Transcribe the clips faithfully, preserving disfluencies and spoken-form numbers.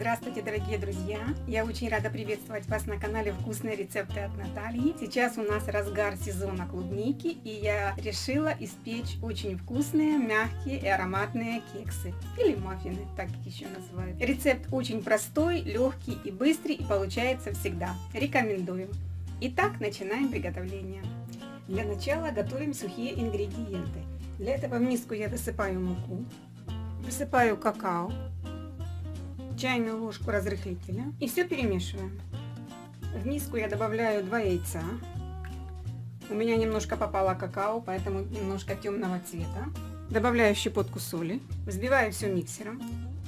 Здравствуйте, дорогие друзья! Я очень рада приветствовать вас на канале Вкусные рецепты от Натальи. Сейчас у нас разгар сезона клубники, и я решила испечь очень вкусные, мягкие и ароматные кексы или маффины, так их еще называют. Рецепт очень простой, легкий и быстрый, и получается всегда. Рекомендую. Итак, начинаем приготовление. Для начала готовим сухие ингредиенты. Для этого в миску я высыпаю муку, высыпаю какао, чайную ложку разрыхлителя и все перемешиваем. В миску я добавляю два яйца. У меня немножко попало какао, поэтому немножко темного цвета. Добавляю щепотку соли, взбиваю все миксером.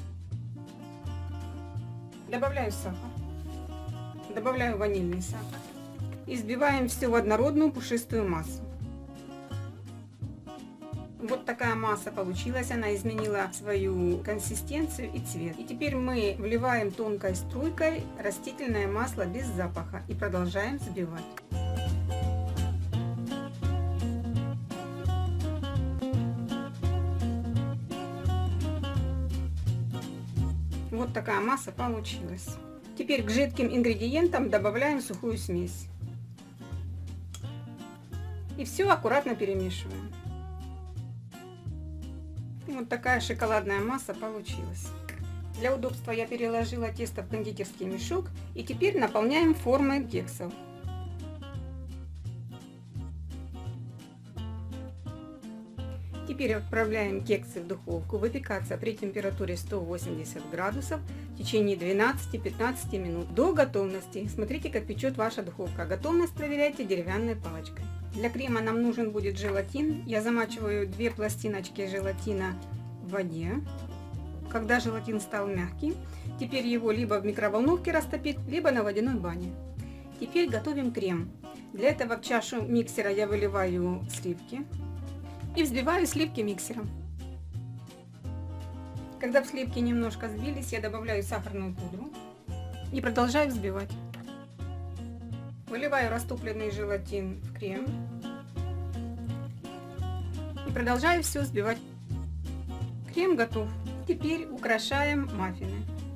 Добавляю сахар, добавляю ванильный сахар и взбиваем все в однородную пушистую массу. Вот такая масса получилась, она изменила свою консистенцию и цвет. И теперь мы вливаем тонкой струйкой растительное масло без запаха и продолжаем взбивать. Вот такая масса получилась. Теперь к жидким ингредиентам добавляем сухую смесь. И все аккуратно перемешиваем. Вот такая шоколадная масса получилась. Для удобства я переложила тесто в кондитерский мешок, и теперь наполняем формы кексов. Теперь отправляем кексы в духовку выпекаться при температуре сто восемьдесят градусов в течение двенадцати-пятнадцати минут до готовности. Смотрите, как печет ваша духовка. Готовность проверяйте деревянной палочкой. Для крема нам нужен будет желатин. Я замачиваю две пластиночки желатина в воде. Когда желатин стал мягкий, теперь его либо в микроволновке растопить, либо на водяной бане. Теперь готовим крем. Для этого в чашу миксера я выливаю сливки и взбиваю сливки миксером. Когда в сливки немножко сбились, я добавляю сахарную пудру и продолжаю взбивать. Выливаю растопленный желатин в крем и продолжаю все взбивать. Крем готов. Теперь украшаем маффины.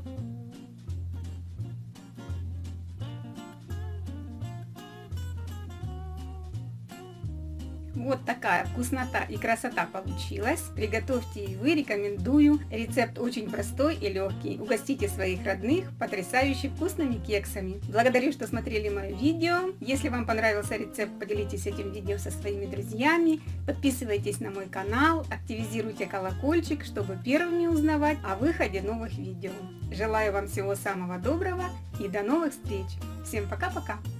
Вот такая вкуснота и красота получилась. Приготовьте и вы, рекомендую. Рецепт очень простой и легкий. Угостите своих родных потрясающе вкусными кексами. Благодарю, что смотрели мое видео. Если вам понравился рецепт, поделитесь этим видео со своими друзьями. Подписывайтесь на мой канал, активизируйте колокольчик, чтобы первыми узнавать о выходе новых видео. Желаю вам всего самого доброго и до новых встреч. Всем пока-пока!